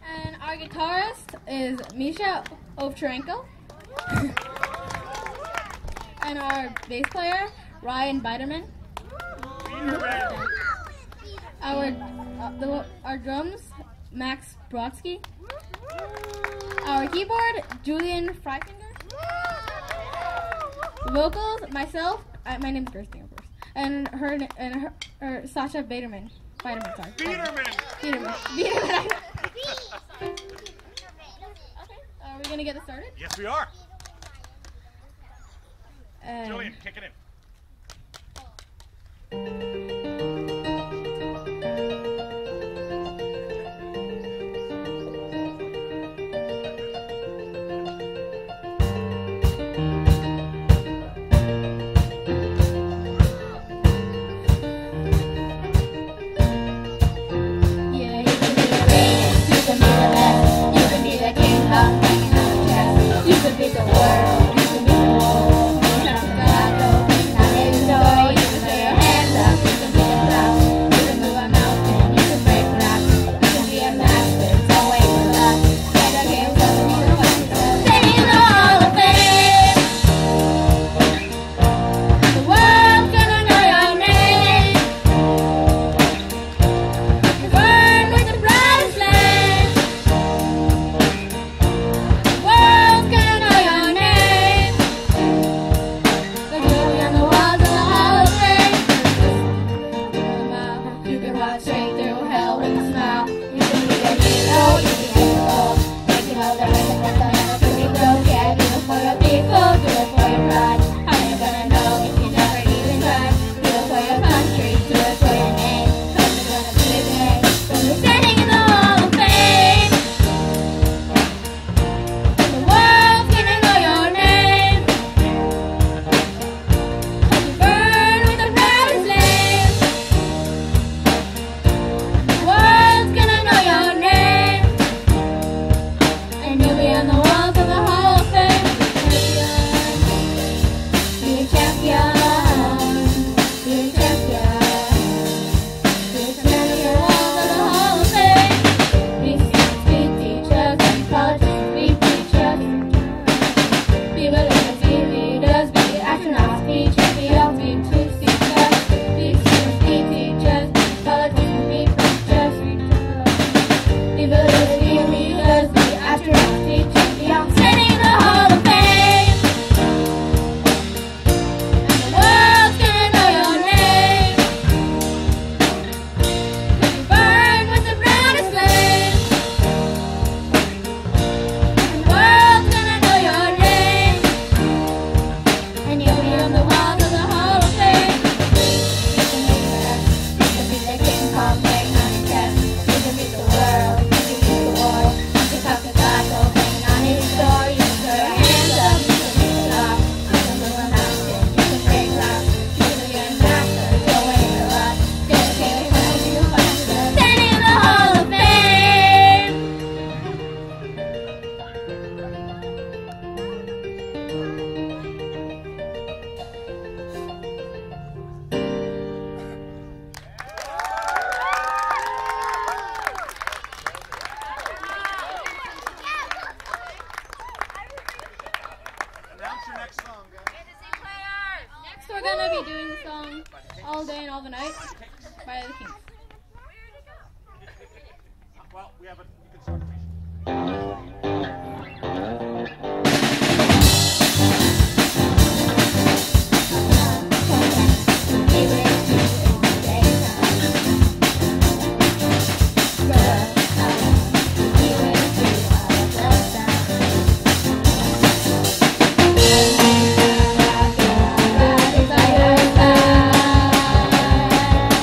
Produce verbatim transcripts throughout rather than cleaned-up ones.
And our guitarist is Misha Ovcharenko. And our bass player, Ryan Biderman. Our uh, the, our drums, Max Brodsky. Our keyboard, Julian Freifinger. Vocals, myself, uh, my name's Kirsty, of course, and her and her, her Sasha Biderman. Biderman, sorry. Biederman. Biederman. Biederman. Okay, are we gonna get this started? Yes, we are. Um, Julian, kick it in. We're gonna be doing the song All Day and All the Night by the Kings. Well, we have a, you can start.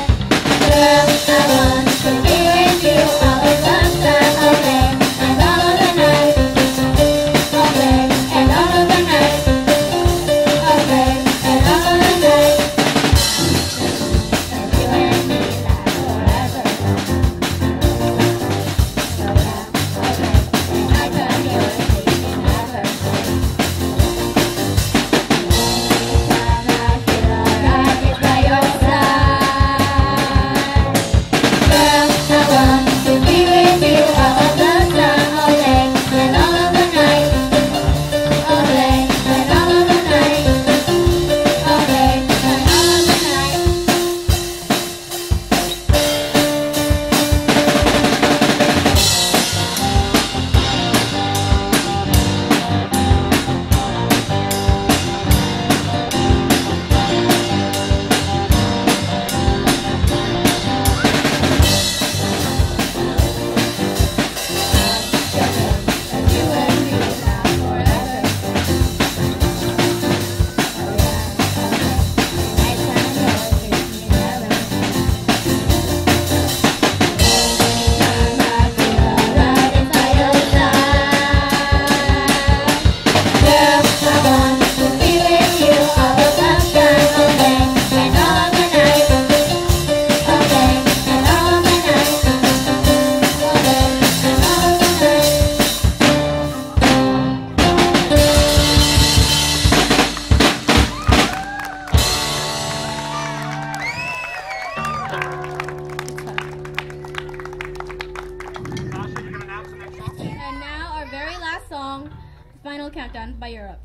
I want to be with you all the time, all day, and all Final Countdown by Europe.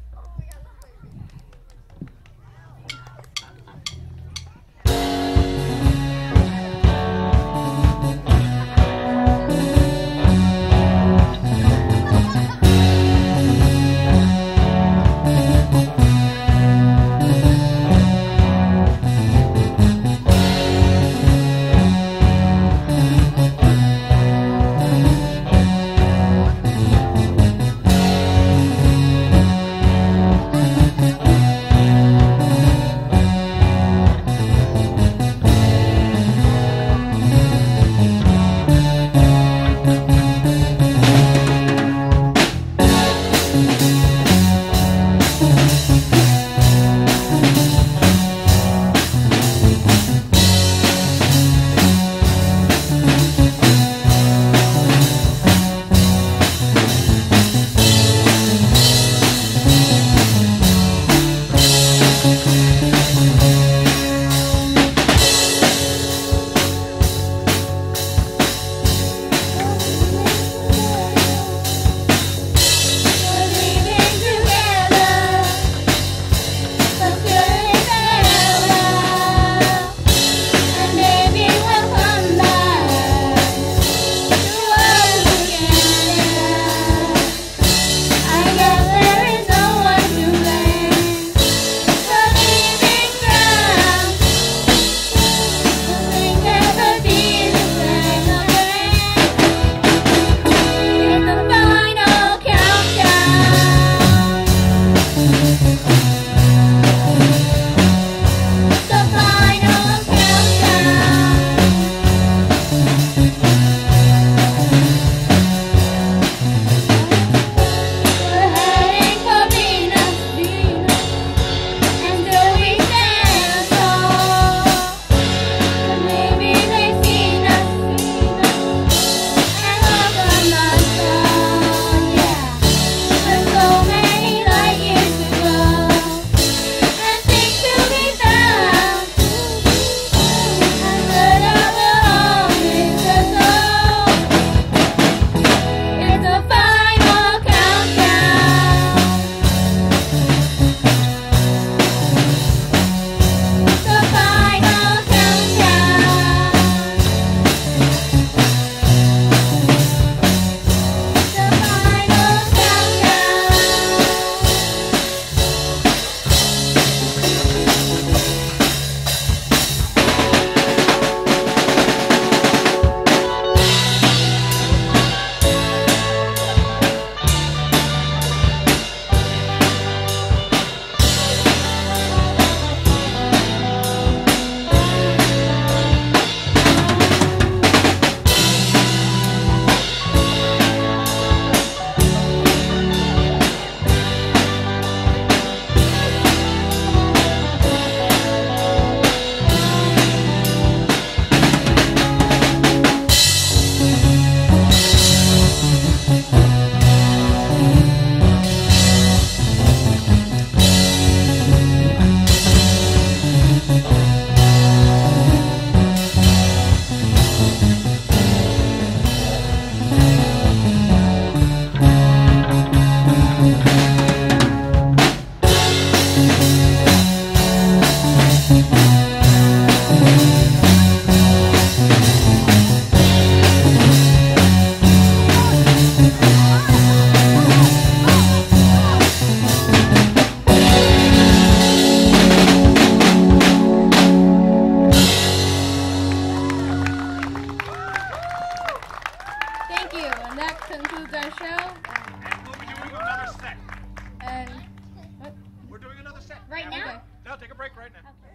concludes our show. And we'll be doing another set. And what? We're doing another set. Right now? No, take a break right now. Okay.